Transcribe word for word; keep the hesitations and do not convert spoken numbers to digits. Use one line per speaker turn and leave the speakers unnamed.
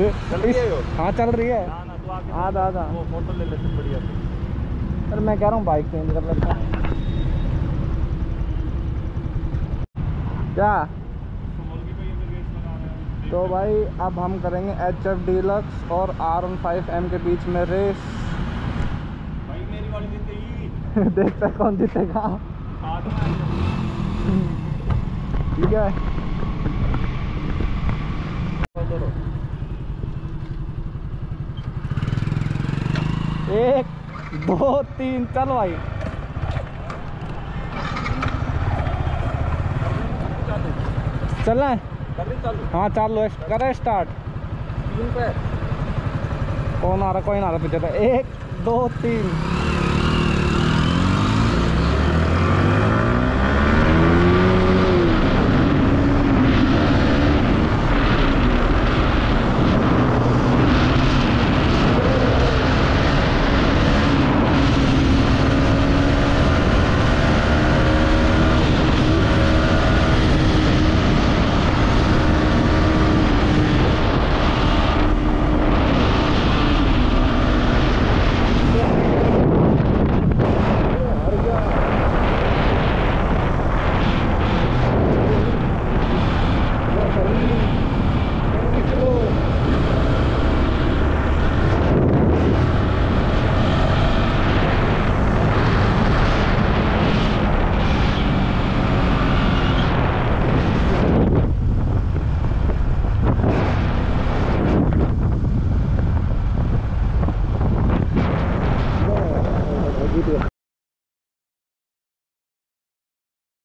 हाँ चल रही है। आधा आधा
वो फोटो ले लेते बढ़िया।
अरे मैं कह रहा हूँ बाइक चेंज कर लेता हूँ। क्या तो भाई अब हम करेंगे एच एफ डीलक्स और आर वन फाइव एम के बीच में रेस।
भाई मेरी वाली जीतेगी।
देखते हैं कौन जीतेगा। ठीक है एक दो तीन चल भाई। चलना है? हाँ चालू करे स्टार्ट।
तीन पे
कौन आ रहा कोई ना आ रहा पीछे। एक दो तीन।